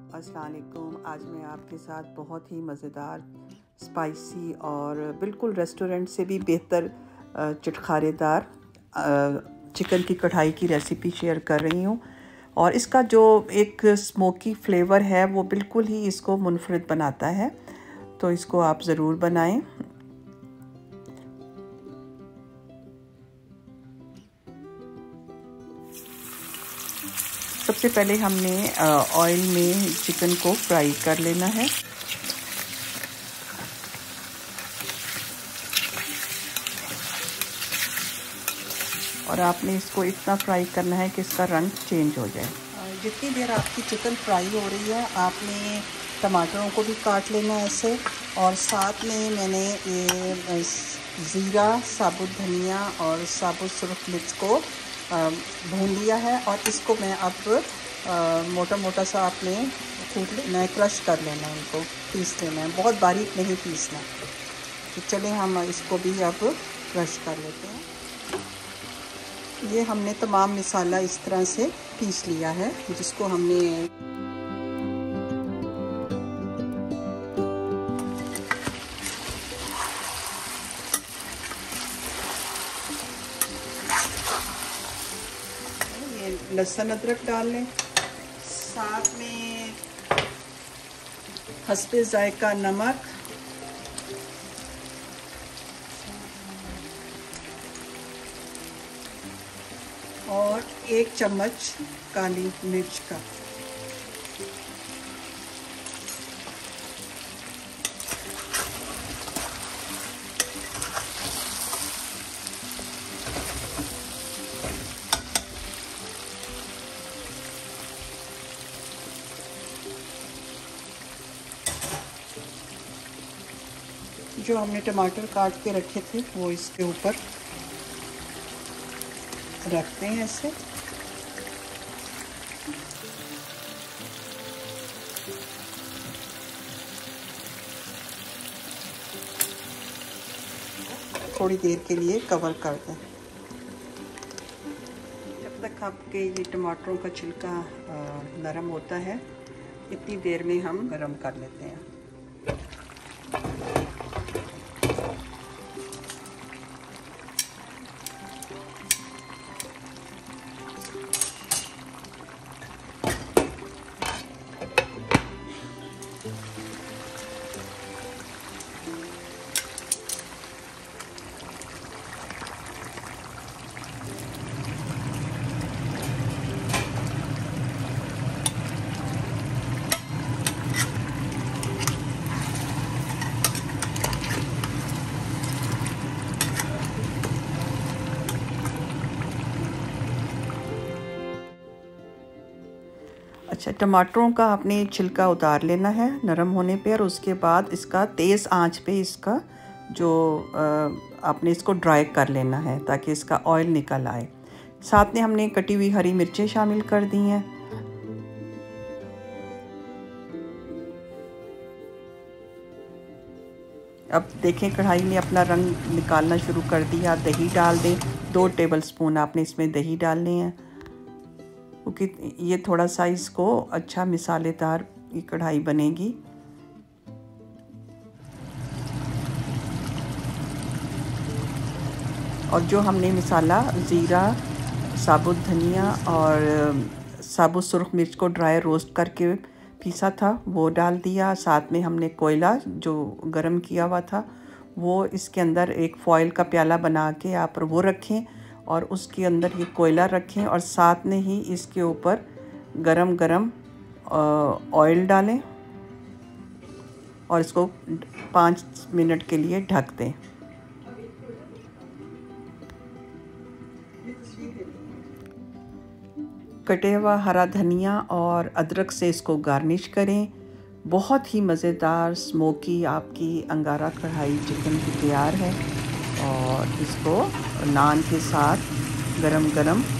अस्सलाम वालेकुम। आज मैं आपके साथ बहुत ही मज़ेदार, स्पाइसी और बिल्कुल रेस्टोरेंट से भी बेहतर चटखारेदार चिकन की कढ़ाई की रेसिपी शेयर कर रही हूँ। और इसका जो एक स्मोकी फ्लेवर है वो बिल्कुल ही इसको मुनफरिद बनाता है, तो इसको आप ज़रूर बनाएं। सबसे पहले हमने ऑयल में चिकन को फ्राई कर लेना है। और आपने इसको इतना फ्राई करना है कि इसका रंग चेंज हो जाए। जितनी देर आपकी चिकन फ्राई हो रही है, आपने टमाटरों को भी काट लेना है ऐसे। और साथ में मैंने ये ज़ीरा, साबुत धनिया और साबुत सुरख मिर्च को भून लिया है। और इसको मैं अब मोटा मोटा सा आपने कूट लेना है, क्रश कर लेना है, इनको पीस लेना है, बहुत बारीक नहीं पीसना। तो चलें हम इसको भी अब क्रश कर लेते हैं। ये हमने तमाम मसाला इस तरह से पीस लिया है, जिसको हमने लहसुन अदरक डाल लें। साथ में हस्बे जायका नमक, और 1 चम्मच काली मिर्च का। जो हमने टमाटर काट के रखे थे वो इसके ऊपर रखते हैं ऐसे। थोड़ी देर के लिए कवर कर दें, जब तक आपके ये टमाटरों का छिलका नरम होता है। इतनी देर में हम गरम कर लेते हैं। अच्छा, टमाटरों का आपने छिलका उतार लेना है नरम होने पे, और उसके बाद इसका तेज़ आंच पे इसका जो आपने इसको ड्राई कर लेना है ताकि इसका ऑयल निकल आए। साथ में हमने कटी हुई हरी मिर्चें शामिल कर दी हैं। अब देखें कढ़ाई ने अपना रंग निकालना शुरू कर दिया। दही डाल दें, 2 टेबलस्पून आपने इसमें दही डालने हैं, क्योंकि ये थोड़ा सा इसको अच्छा मिसालेदार ये कढ़ाई बनेगी। और जो हमने मसाला ज़ीरा, साबुत धनिया और साबुत सुरख मिर्च को ड्राई रोस्ट करके पीसा था वो डाल दिया। साथ में हमने कोयला जो गरम किया हुआ था वो इसके अंदर एक फॉयल का प्याला बना के आप वो रखें और उसके अंदर ये कोयला रखें, और साथ में ही इसके ऊपर गरम गरम ऑयल डालें और इसको 5 मिनट के लिए ढक दें। कटे हुआ हरा धनिया और अदरक से इसको गार्निश करें। बहुत ही मज़ेदार स्मोकी आपकी अंगारा कढ़ाई चिकन की तैयार है। और इसको नान के साथ गरम गरम